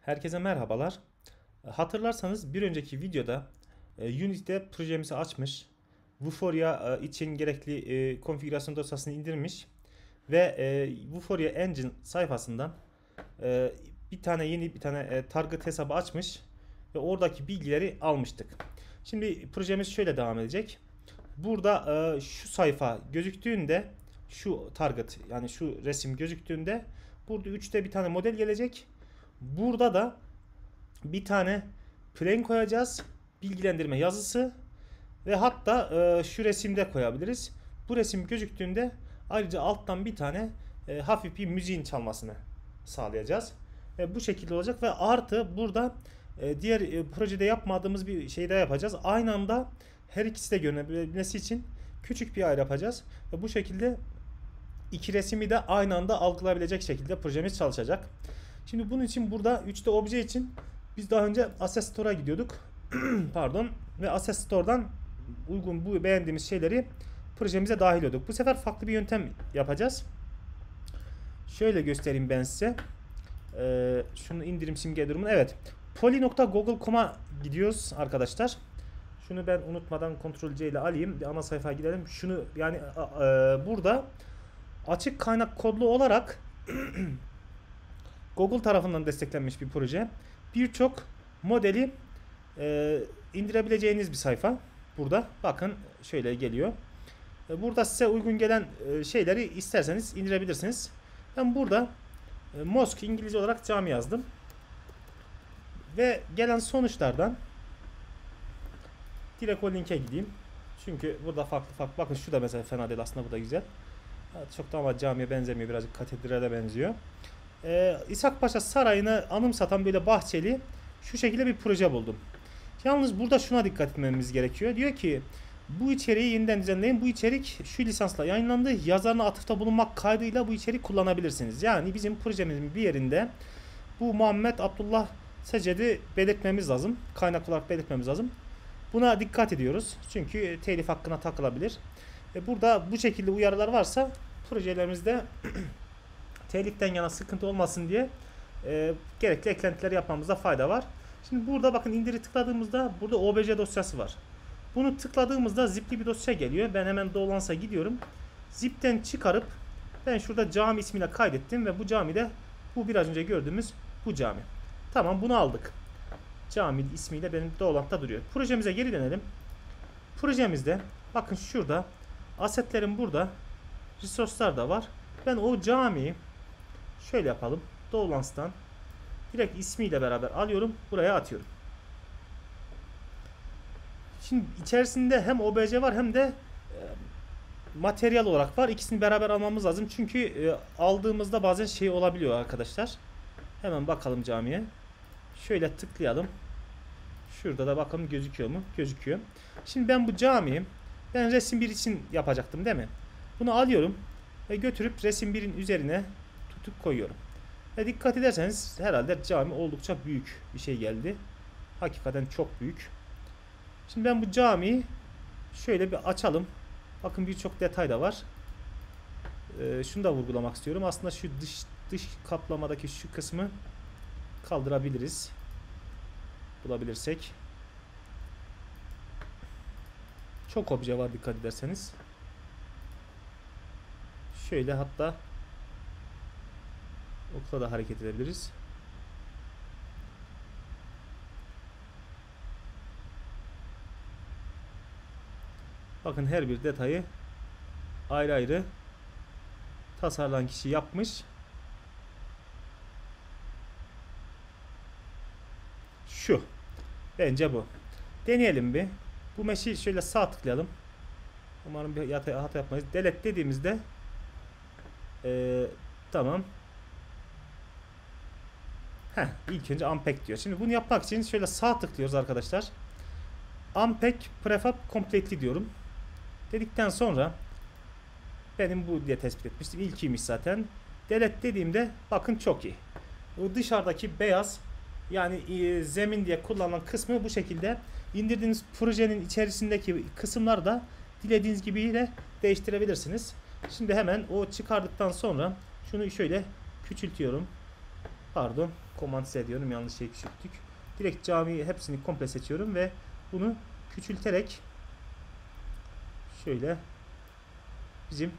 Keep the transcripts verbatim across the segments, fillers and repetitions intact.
Herkese merhabalar. Hatırlarsanız bir önceki videoda e, Unity'de projemizi açmış, Vuforia e, için gerekli e, konfigürasyon dosyasını indirmiş ve e, Vuforia Engine sayfasından e, bir tane yeni bir tane e, target hesabı açmış ve oradaki bilgileri almıştık. Şimdi projemiz şöyle devam edecek. Burada e, şu sayfa gözüktüğünde, şu target yani şu resim gözüktüğünde burada üçte bir tane model gelecek. Burada da bir tane plain koyacağız. Bilgilendirme yazısı ve hatta e, şu resimde koyabiliriz. Bu resim gözüktüğünde ayrıca alttan bir tane e, hafif bir müziğin çalmasını sağlayacağız. E, bu şekilde olacak ve artı burada e, diğer e, projede yapmadığımız bir şey daha yapacağız. Aynı anda her ikisi de görünebilmesi için küçük bir ayar yapacağız. Ve bu şekilde iki resmi de aynı anda algılayabilecek şekilde projemiz çalışacak. Şimdi bunun için burada üç D obje için biz daha önce Asset Store'a gidiyorduk. Pardon. Ve Asset Store'dan uygun bu beğendiğimiz şeyleri projemize dahil ediyorduk. Bu sefer farklı bir yöntem yapacağız. Şöyle göstereyim ben size. Ee, şunu indirim simge durumunu. Evet. poly nokta google nokta com'a gidiyoruz arkadaşlar. Şunu ben unutmadan kontrol C ile alayım. Bir ana sayfaya gidelim. Şunu yani e, burada açık kaynak kodlu olarak Google tarafından desteklenmiş bir proje. Birçok modeli e, indirebileceğiniz bir sayfa. Burada bakın şöyle geliyor. E, burada size uygun gelen e, şeyleri isterseniz indirebilirsiniz. Ben burada e, Mosque İngilizce olarak cami yazdım. Ve gelen sonuçlardan direkt o linke gideyim. Çünkü burada farklı farklı. Bakın şu da mesela fena değil aslında, bu da güzel. Çok da ama camiye benzemiyor. Birazcık katedrale benziyor. Ee, İshak Paşa Sarayı'nı anımsatan böyle bahçeli şu şekilde bir proje buldum. Yalnız burada şuna dikkat etmemiz gerekiyor. Diyor ki bu içeriği yeniden düzenleyin. Bu içerik şu lisansla yayınlandı. Yazarına atıfta bulunmak kaydıyla bu içeriği kullanabilirsiniz. Yani bizim projemizin bir yerinde bu Muhammed Abdullah Seced'i belirtmemiz lazım. Kaynak olarak belirtmemiz lazım. Buna dikkat ediyoruz. Çünkü telif hakkına takılabilir. E burada bu şekilde uyarılar varsa projelerimizde teliften yana sıkıntı olmasın diye e, gerekli eklentileri yapmamızda fayda var. Şimdi burada bakın indiri tıkladığımızda burada obj dosyası var. Bunu tıkladığımızda zipli bir dosya geliyor. Ben hemen Dolance'a gidiyorum. Zipten çıkarıp ben şurada cami ismiyle kaydettim ve bu camide bu biraz önce gördüğümüz bu cami. Tamam, bunu aldık. Cami ismiyle benim Dolance'da duruyor. Projemize geri dönelim. Projemizde bakın şurada asetlerim burada. Resource'lar da var. Ben o camiyi şöyle yapalım. Dolance'dan direkt ismiyle beraber alıyorum. Buraya atıyorum. Şimdi içerisinde hem obj var hem de e, materyal olarak var. İkisini beraber almamız lazım. Çünkü e, aldığımızda bazen şey olabiliyor arkadaşlar. Hemen bakalım camiye. Şöyle tıklayalım. Şurada da bakalım gözüküyor mu? Gözüküyor. Şimdi ben bu camiyi ben resim bir için yapacaktım değil mi? Bunu alıyorum ve götürüp resim birin üzerine tutup koyuyorum. Ve dikkat ederseniz herhalde cami oldukça büyük bir şey geldi. Hakikaten çok büyük. Şimdi ben bu camiyi şöyle bir açalım. Bakın birçok detay da var. Ee, şunu da vurgulamak istiyorum. Aslında şu dış dış kaplamadaki şu kısmı kaldırabiliriz. Bulabilirsek. Çok obje var dikkat ederseniz. Şöyle hatta okla da hareket edebiliriz. Bakın her bir detayı ayrı ayrı tasarlayan kişi yapmış. Şu. Bence bu. Deneyelim bir. Bu mesh'i şöyle sağ tıklayalım. Umarım bir hata, hata yapmayız. Delete dediğimizde ee, tamam. Heh, ilk önce unpack diyor. Şimdi bunu yapmak için şöyle sağ tıklıyoruz arkadaşlar. Unpack prefab completely diyorum. Dedikten sonra benim bu diye tespit etmiştim. İlkiymiş zaten. Delete dediğimde bakın çok iyi. O dışarıdaki beyaz yani e, zemin diye kullanılan kısmı bu şekilde. İndirdiğiniz projenin içerisindeki kısımları da dilediğiniz gibi de değiştirebilirsiniz. Şimdi hemen o çıkardıktan sonra şunu şöyle küçültüyorum. Pardon. Command Z diyorum. Yanlış şey küçülttük. Direkt camiyi hepsini komple seçiyorum ve bunu küçülterek şöyle bizim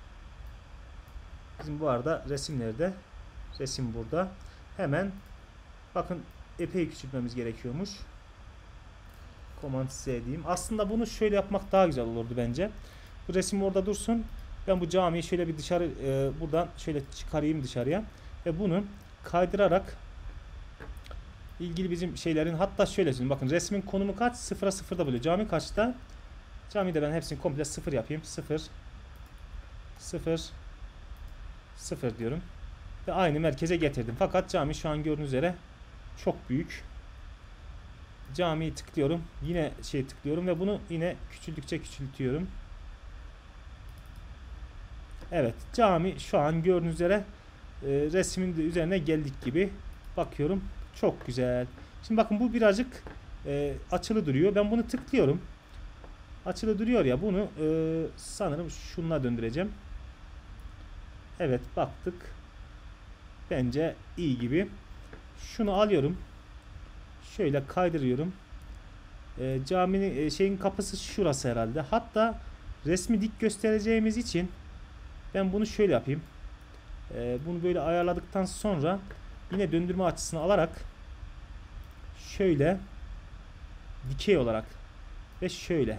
bizim bu arada resimlerde resim burada. Hemen bakın epey küçültmemiz gerekiyormuş. Command Z diyeyim. Aslında bunu şöyle yapmak daha güzel olurdu bence. Bu resim orada dursun. Ben bu camiyi şöyle bir dışarı e, buradan şöyle çıkarayım dışarıya ve bunu kaydırarak ilgili bizim şeylerin, hatta şöyle söyleyeyim, bakın resmin konumu kaç? Sıfıra sıfırda buluyor. Cami kaçta? Camiyi de ben hepsini komple sıfır yapayım. Sıfır sıfır sıfır diyorum. Ve aynı merkeze getirdim. Fakat cami şu an gördüğünüz üzere çok büyük. Camiyi tıklıyorum. Yine şey tıklıyorum ve bunu yine küçüldükçe küçültüyorum. Evet, cami şu an gördüğünüz üzere e, resmin de üzerine geldik gibi. Bakıyorum. Çok güzel. Şimdi bakın bu birazcık e, açılı duruyor. Ben bunu tıklıyorum. Açılı duruyor ya, bunu e, sanırım şununla döndüreceğim. Evet, baktık. Bence iyi gibi. Şunu alıyorum. Şöyle kaydırıyorum. E, caminin e, şeyin kapısı şurası herhalde. Hatta resmi dik göstereceğimiz için ben bunu şöyle yapayım. E, bunu böyle ayarladıktan sonra yine döndürme açısını alarak şöyle dikey olarak ve şöyle.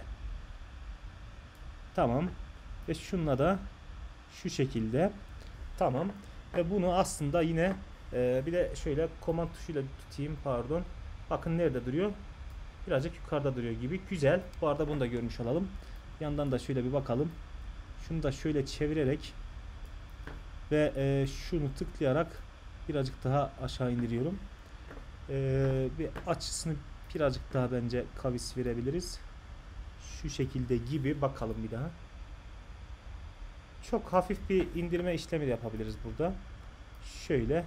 Tamam. Ve şununla da şu şekilde. Tamam. Ve bunu aslında yine e, bir de şöyle command tuşuyla tutayım, pardon. Bakın nerede duruyor? Birazcık yukarıda duruyor gibi. Güzel. Bu arada bunu da görmüş olalım. Yandan da şöyle bir bakalım. Şunu da şöyle çevirerek ve e, şunu tıklayarak birazcık daha aşağı indiriyorum. E, bir açısını birazcık daha bence kavis verebiliriz. Şu şekilde gibi. Bakalım bir daha. Çok hafif bir indirme işlemi de yapabiliriz burada. Şöyle.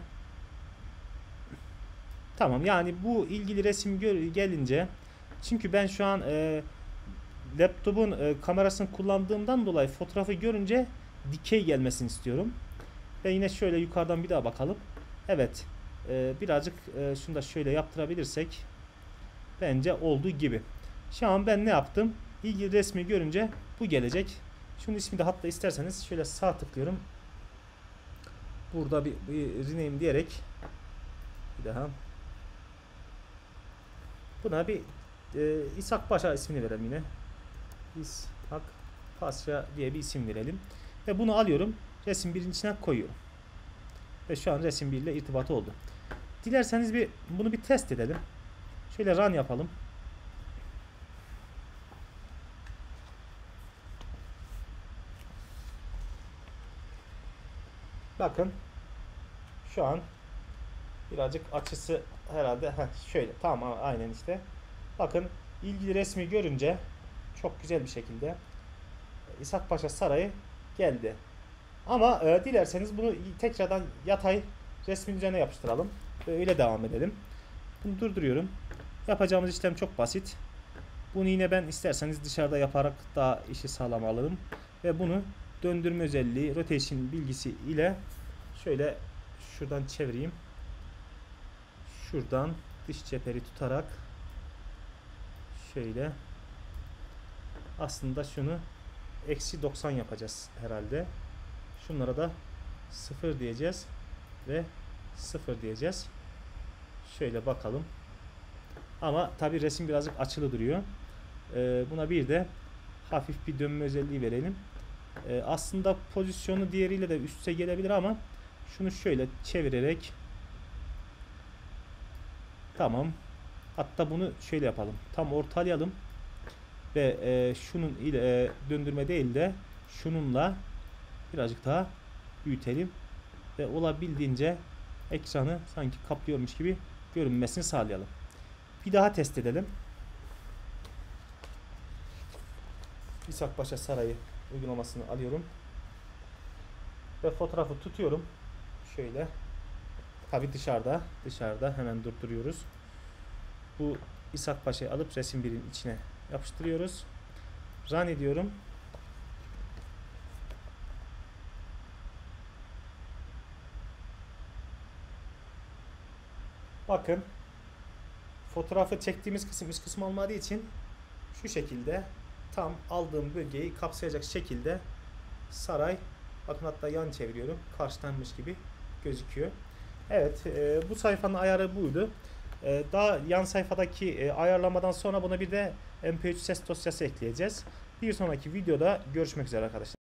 Tamam, yani bu ilgili resim gelince, çünkü ben şu an e, laptopun e, kamerasını kullandığımdan dolayı fotoğrafı görünce dikey gelmesini istiyorum. Ve yine şöyle yukarıdan bir daha bakalım. Evet. E, birazcık e, şunu da şöyle yaptırabilirsek bence olduğu gibi. Şu an ben ne yaptım? İlgili resmi görünce bu gelecek. Şunun ismi de, hatta isterseniz şöyle sağ tıklıyorum. Burada bir, bir rename diyerek bir daha buna bir e, İshak Paşa ismini verelim yine. İshak Paşa diye bir isim verelim. Ve bunu alıyorum. Resim birin içine koyuyorum. Ve şu an resim bir ile irtibatı oldu. Dilerseniz bir bunu bir test edelim. Şöyle run yapalım. Bakın şu an birazcık açısı herhalde heh, şöyle tamam, aynen işte. Bakın ilgili resmi görünce çok güzel bir şekilde İshak Paşa Sarayı geldi. Ama e, dilerseniz bunu tekrardan yatay resmin üzerine yapıştıralım ve öyle devam edelim. Bunu durduruyorum. Yapacağımız işlem çok basit. Bunu yine ben isterseniz dışarıda yaparak daha işi sağlam alırım ve bunu döndürme özelliği, rotation bilgisi ile şöyle şuradan çevireyim. Şuradan dış cepheri tutarak şöyle, aslında şunu eksi doksan yapacağız herhalde. Şunlara da sıfır diyeceğiz ve sıfır diyeceğiz. Şöyle bakalım. Ama tabi resim birazcık açılı duruyor. Ee, buna bir de hafif bir dönme özelliği verelim. Ee, aslında pozisyonu diğeriyle de üste gelebilir ama şunu şöyle çevirerek, tamam. Hatta bunu şöyle yapalım. Tam ortalayalım ve e, şunun ile e, döndürme değil de şununla birazcık daha büyütelim ve olabildiğince ekranı sanki kaplıyormuş gibi görünmesini sağlayalım. Bir daha test edelim. İshak Paşa Sarayı uygulamasını alıyorum ve fotoğrafı tutuyorum. Şöyle. Tabi dışarıda. Dışarıda hemen durduruyoruz. Bu İshak Paşa'yı alıp resim birin içine yapıştırıyoruz. Run ediyorum. Bakın, fotoğrafı çektiğimiz kısım üst kısım olmadığı için şu şekilde tam aldığım bölgeyi kapsayacak şekilde saray, bakın hatta yan çeviriyorum, karşılanmış gibi gözüküyor. Evet, e, bu sayfanın ayarı buydu. E, daha yan sayfadaki e, ayarlamadan sonra buna bir de M P üç ses dosyası ekleyeceğiz. Bir sonraki videoda görüşmek üzere arkadaşlar.